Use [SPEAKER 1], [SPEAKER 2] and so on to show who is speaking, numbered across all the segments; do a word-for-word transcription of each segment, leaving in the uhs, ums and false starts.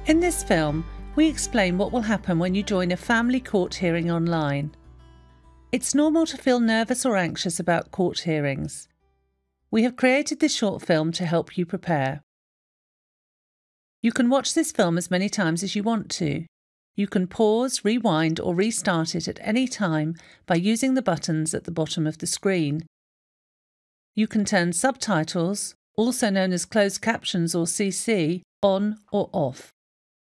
[SPEAKER 1] In this film, we explain what will happen when you join a family court hearing online. It's normal to feel nervous or anxious about court hearings. We have created this short film to help you prepare. You can watch this film as many times as you want to. You can pause, rewind or restart it at any time by using the buttons at the bottom of the screen. You can turn subtitles, also known as closed captions or C C, on or off.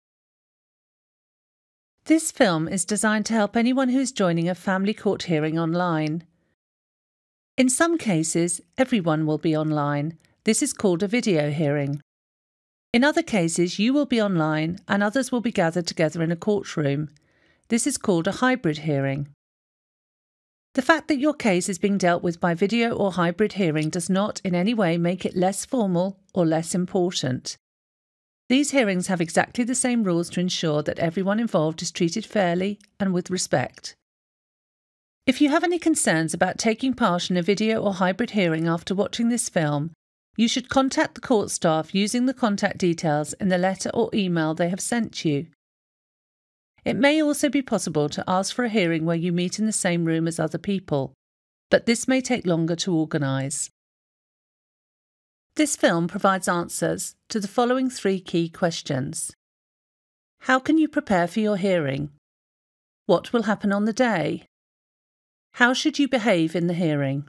[SPEAKER 1] This film is designed to help anyone who is joining a family court hearing online. In some cases, everyone will be online. This is called a video hearing. In other cases, you will be online and others will be gathered together in a courtroom. This is called a hybrid hearing. The fact that your case is being dealt with by video or hybrid hearing does not in any way make it less formal or less important. These hearings have exactly the same rules to ensure that everyone involved is treated fairly and with respect. If you have any concerns about taking part in a video or hybrid hearing after watching this film, you should contact the court staff using the contact details in the letter or email they have sent you. It may also be possible to ask for a hearing where you meet in the same room as other people, but this may take longer to organise. This film provides answers to the following three key questions. How can you prepare for your hearing? What will happen on the day? How should you behave in the hearing?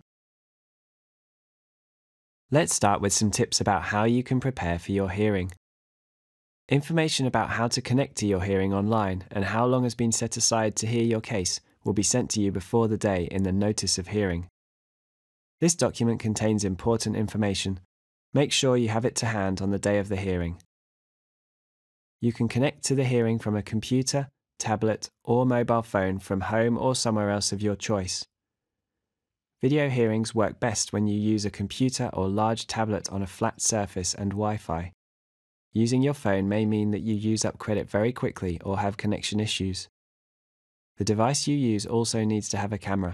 [SPEAKER 2] Let's start with some tips about how you can prepare for your hearing. Information about how to connect to your hearing online and how long has been set aside to hear your case will be sent to you before the day in the Notice of Hearing. This document contains important information. Make sure you have it to hand on the day of the hearing. You can connect to the hearing from a computer, tablet, or mobile phone from home or somewhere else of your choice. Video hearings work best when you use a computer or large tablet on a flat surface and Wi-Fi. Using your phone may mean that you use up credit very quickly or have connection issues. The device you use also needs to have a camera.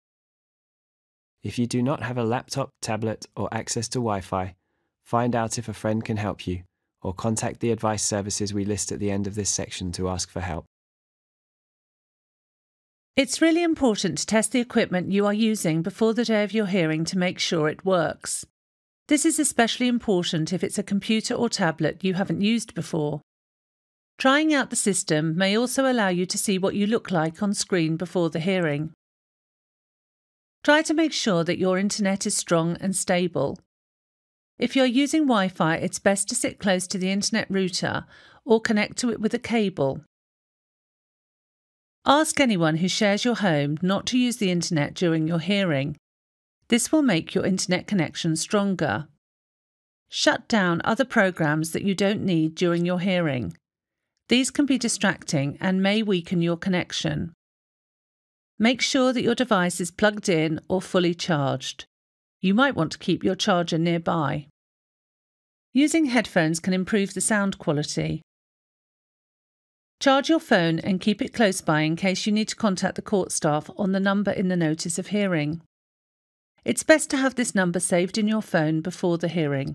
[SPEAKER 2] If you do not have a laptop, tablet, or access to Wi-Fi, find out if a friend can help you, or contact the advice services we list at the end of this section to ask for help.
[SPEAKER 1] It's really important to test the equipment you are using before the day of your hearing to make sure it works. This is especially important if it's a computer or tablet you haven't used before. Trying out the system may also allow you to see what you look like on screen before the hearing. Try to make sure that your internet is strong and stable. If you're using Wi-Fi, it's best to sit close to the internet router or connect to it with a cable. Ask anyone who shares your home not to use the internet during your hearing. This will make your internet connection stronger. Shut down other programs that you don't need during your hearing. These can be distracting and may weaken your connection. Make sure that your device is plugged in or fully charged. You might want to keep your charger nearby. Using headphones can improve the sound quality. Charge your phone and keep it close by in case you need to contact the court staff on the number in the Notice of Hearing. It's best to have this number saved in your phone before the hearing.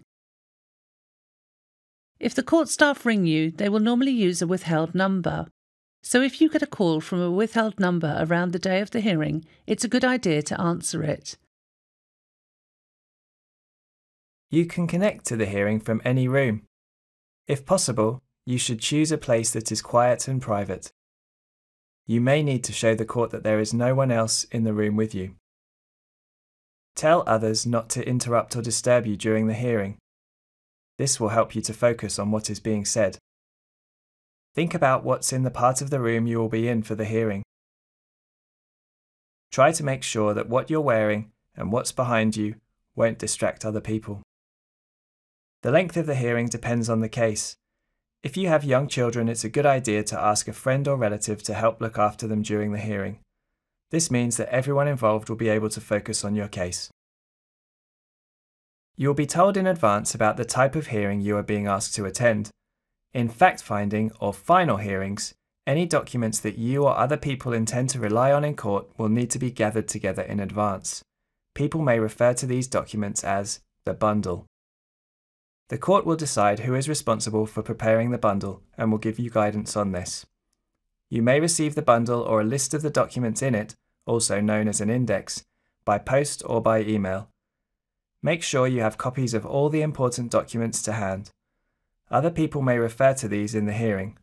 [SPEAKER 1] If the court staff ring you, they will normally use a withheld number. So if you get a call from a withheld number around the day of the hearing, it's a good idea to answer it.
[SPEAKER 3] You can connect to the hearing from any room. If possible, you should choose a place that is quiet and private. You may need to show the court that there is no one else in the room with you. Tell others not to interrupt or disturb you during the hearing. This will help you to focus on what is being said. Think about what's in the part of the room you will be in for the hearing. Try to make sure that what you're wearing and what's behind you won't distract other people. The length of the hearing depends on the case. If you have young children, it's a good idea to ask a friend or relative to help look after them during the hearing. This means that everyone involved will be able to focus on your case. You will be told in advance about the type of hearing you are being asked to attend. In fact-finding or final hearings, any documents that you or other people intend to rely on in court will need to be gathered together in advance. People may refer to these documents as the bundle. The court will decide who is responsible for preparing the bundle and will give you guidance on this. You may receive the bundle or a list of the documents in it, also known as an index, by post or by email. Make sure you have copies of all the important documents to hand. Other people may refer to these in the hearing.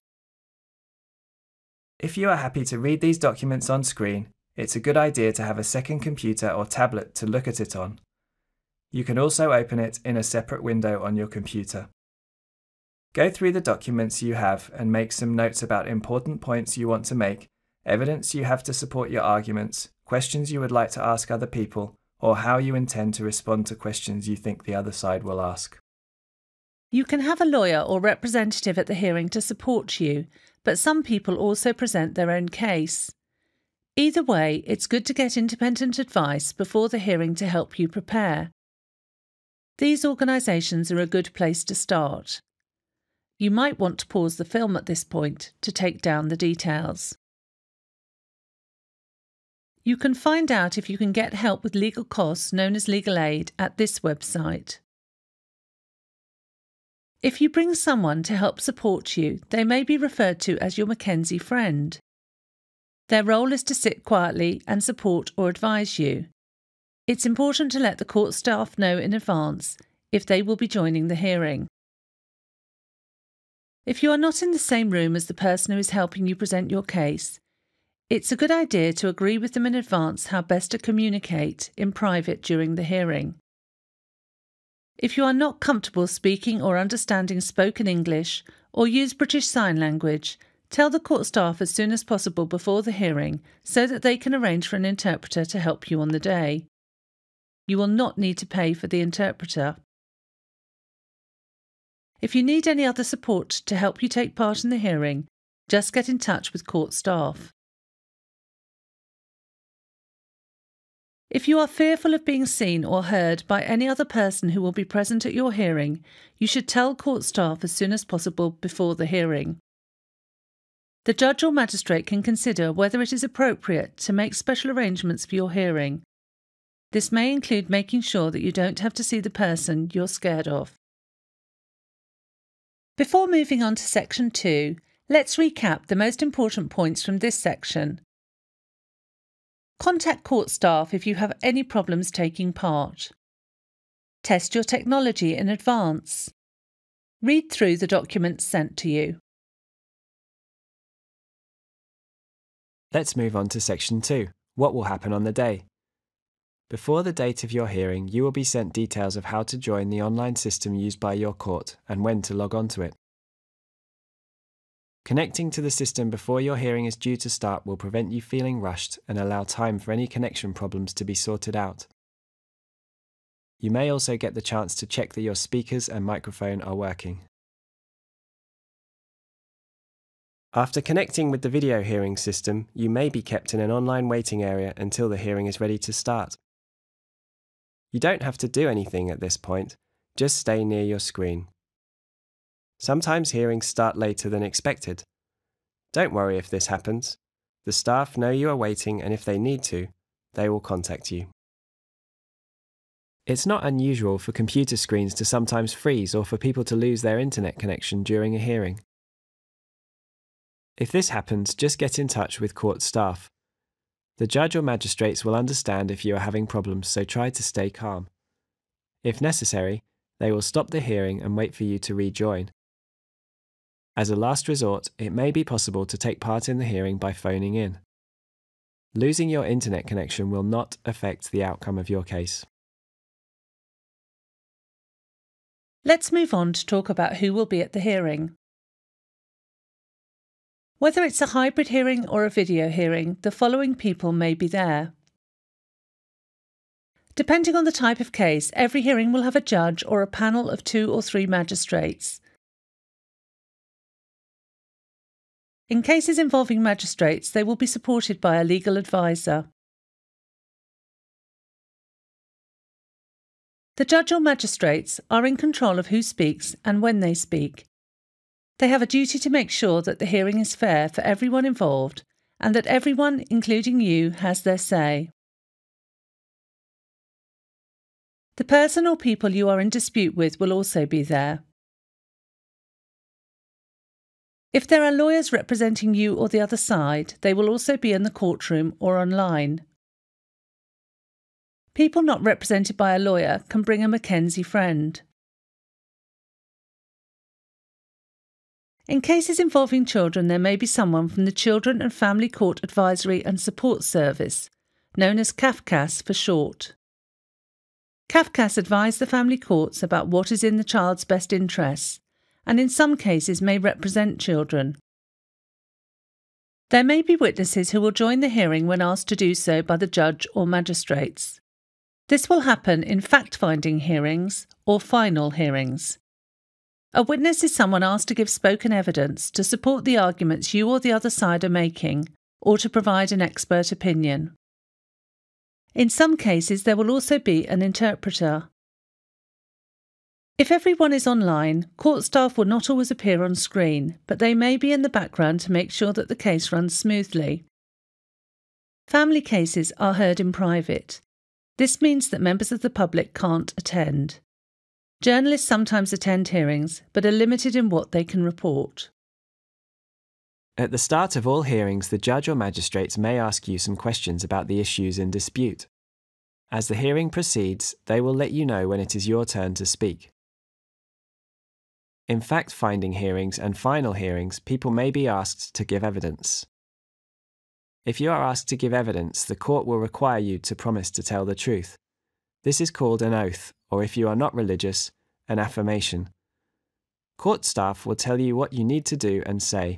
[SPEAKER 3] If you are happy to read these documents on screen, it's a good idea to have a second computer or tablet to look at it on. You can also open it in a separate window on your computer. Go through the documents you have and make some notes about important points you want to make, evidence you have to support your arguments, questions you would like to ask other people, or how you intend to respond to questions you think the other side will ask.
[SPEAKER 1] You can have a lawyer or representative at the hearing to support you, but some people also present their own case. Either way, it's good to get independent advice before the hearing to help you prepare. These organisations are a good place to start. You might want to pause the film at this point to take down the details. You can find out if you can get help with legal costs known as legal aid at this website. If you bring someone to help support you, they may be referred to as your Mackenzie friend. Their role is to sit quietly and support or advise you. It's important to let the court staff know in advance if they will be joining the hearing. If you are not in the same room as the person who is helping you present your case, it's a good idea to agree with them in advance how best to communicate in private during the hearing. If you are not comfortable speaking or understanding spoken English or use British Sign Language, tell the court staff as soon as possible before the hearing so that they can arrange for an interpreter to help you on the day. You will not need to pay for the interpreter. If you need any other support to help you take part in the hearing, just get in touch with court staff. If you are fearful of being seen or heard by any other person who will be present at your hearing, you should tell court staff as soon as possible before the hearing. The judge or magistrate can consider whether it is appropriate to make special arrangements for your hearing. This may include making sure that you don't have to see the person you're scared of. Before moving on to section two, let's recap the most important points from this section. Contact court staff if you have any problems taking part. Test your technology in advance. Read through the documents sent to you.
[SPEAKER 2] Let's move on to section two. What will happen on the day? Before the date of your hearing, you will be sent details of how to join the online system used by your court and when to log on to it. Connecting to the system before your hearing is due to start will prevent you feeling rushed and allow time for any connection problems to be sorted out. You may also get the chance to check that your speakers and microphone are working. After connecting with the video hearing system, you may be kept in an online waiting area until the hearing is ready to start. You don't have to do anything at this point, just stay near your screen. Sometimes hearings start later than expected. Don't worry if this happens. The staff know you are waiting, and if they need to, they will contact you. It's not unusual for computer screens to sometimes freeze or for people to lose their internet connection during a hearing. If this happens, just get in touch with court staff. The judge or magistrates will understand if you are having problems, so try to stay calm. If necessary, they will stop the hearing and wait for you to rejoin. As a last resort, it may be possible to take part in the hearing by phoning in. Losing your internet connection will not affect the outcome of your case.
[SPEAKER 1] Let's move on to talk about who will be at the hearing. Whether it's a hybrid hearing or a video hearing, the following people may be there. Depending on the type of case, every hearing will have a judge or a panel of two or three magistrates. In cases involving magistrates, they will be supported by a legal advisor. The judge or magistrates are in control of who speaks and when they speak. They have a duty to make sure that the hearing is fair for everyone involved and that everyone, including you, has their say. The person or people you are in dispute with will also be there. If there are lawyers representing you or the other side, they will also be in the courtroom or online. People not represented by a lawyer can bring a Mackenzie friend. In cases involving children, there may be someone from the Children and Family Court Advisory and Support Service, known as C A F C A S for short. C A F C A S advise the family courts about what is in the child's best interests, and in some cases may represent children. There may be witnesses who will join the hearing when asked to do so by the judge or magistrates. This will happen in fact-finding hearings or final hearings. A witness is someone asked to give spoken evidence to support the arguments you or the other side are making, or to provide an expert opinion. In some cases, there will also be an interpreter. If everyone is online, court staff will not always appear on screen, but they may be in the background to make sure that the case runs smoothly. Family cases are heard in private. This means that members of the public can't attend. Journalists sometimes attend hearings, but are limited in what they can report.
[SPEAKER 2] At the start of all hearings, the judge or magistrates may ask you some questions about the issues in dispute. As the hearing proceeds, they will let you know when it is your turn to speak. In fact-finding hearings and final hearings, people may be asked to give evidence. If you are asked to give evidence, the court will require you to promise to tell the truth. This is called an oath, or if you are not religious, an affirmation. Court staff will tell you what you need to do and say.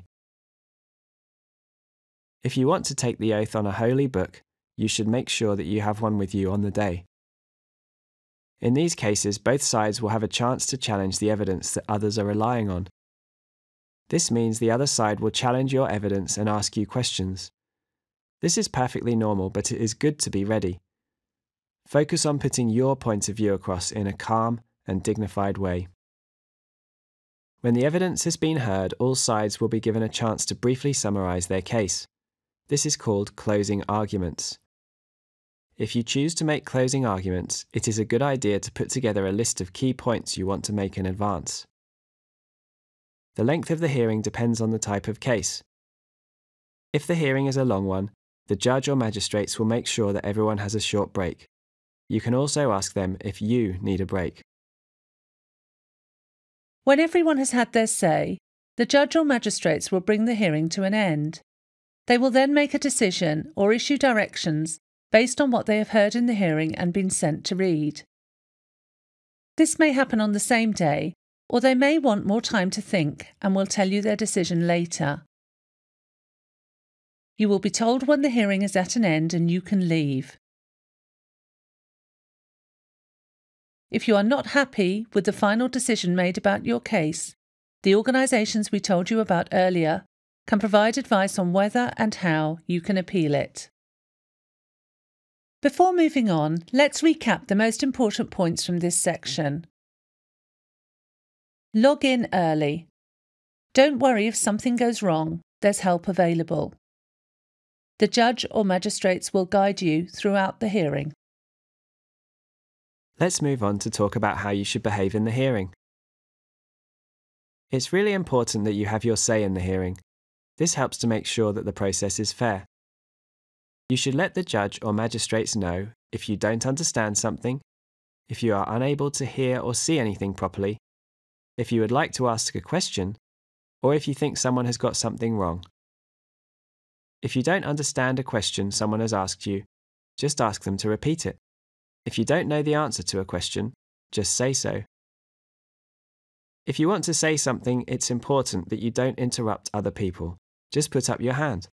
[SPEAKER 2] If you want to take the oath on a holy book, you should make sure that you have one with you on the day. In these cases, both sides will have a chance to challenge the evidence that others are relying on. This means the other side will challenge your evidence and ask you questions. This is perfectly normal, but it is good to be ready. Focus on putting your point of view across in a calm and dignified way. When the evidence has been heard, all sides will be given a chance to briefly summarize their case. This is called closing arguments. If you choose to make closing arguments, it is a good idea to put together a list of key points you want to make in advance. The length of the hearing depends on the type of case. If the hearing is a long one, the judge or magistrates will make sure that everyone has a short break. You can also ask them if you need a break.
[SPEAKER 1] When everyone has had their say, the judge or magistrates will bring the hearing to an end. They will then make a decision or issue directions based on what they have heard in the hearing and been sent to read. This may happen on the same day, or they may want more time to think and will tell you their decision later. You will be told when the hearing is at an end and you can leave. If you are not happy with the final decision made about your case, the organisations we told you about earlier can provide advice on whether and how you can appeal it. Before moving on, let's recap the most important points from this section. Log in early. Don't worry if something goes wrong, there's help available. The judge or magistrates will guide you throughout the hearing.
[SPEAKER 2] Let's move on to talk about how you should behave in the hearing. It's really important that you have your say in the hearing. This helps to make sure that the process is fair. You should let the judge or magistrates know if you don't understand something, if you are unable to hear or see anything properly, if you would like to ask a question, or if you think someone has got something wrong. If you don't understand a question someone has asked you, just ask them to repeat it. If you don't know the answer to a question, just say so. If you want to say something, it's important that you don't interrupt other people. Just put up your hand.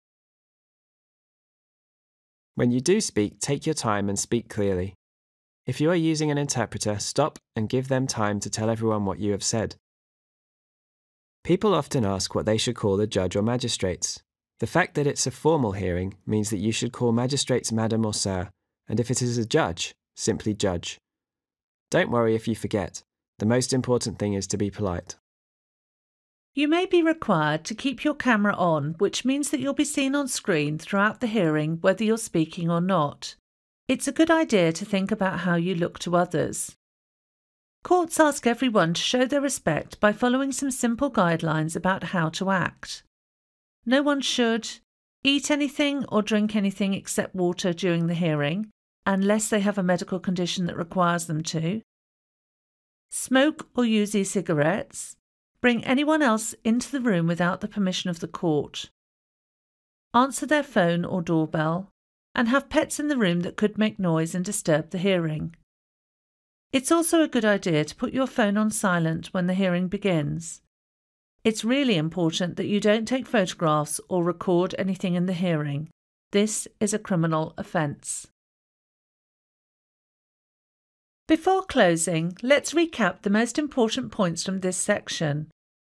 [SPEAKER 2] When you do speak, take your time and speak clearly. If you are using an interpreter, stop and give them time to tell everyone what you have said. People often ask what they should call the judge or magistrates. The fact that it's a formal hearing means that you should call magistrates madam or sir, and if it is a judge, simply judge. Don't worry if you forget. The most important thing is to be polite.
[SPEAKER 1] You may be required to keep your camera on, which means that you'll be seen on screen throughout the hearing whether you're speaking or not. It's a good idea to think about how you look to others. Courts ask everyone to show their respect by following some simple guidelines about how to act. No one should eat anything or drink anything except water during the hearing, unless they have a medical condition that requires them to. Smoke or use e-cigarettes. Bring anyone else into the room without the permission of the court. Answer their phone or doorbell, and have pets in the room that could make noise and disturb the hearing. It's also a good idea to put your phone on silent when the hearing begins. It's really important that you don't take photographs or record anything in the hearing. This is a criminal offence. Before closing, let's recap the most important points from this section.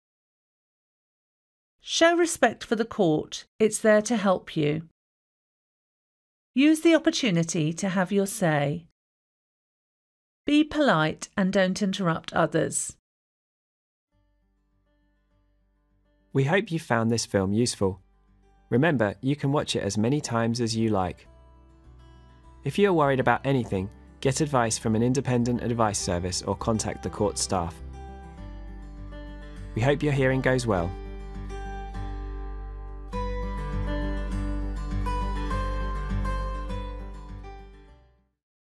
[SPEAKER 1] Show respect for the court. It's there to help you. Use the opportunity to have your say. Be polite and don't interrupt others.
[SPEAKER 2] We hope you found this film useful. Remember, you can watch it as many times as you like. If you are worried about anything, get advice from an independent advice service or contact the court staff. We hope your hearing goes well.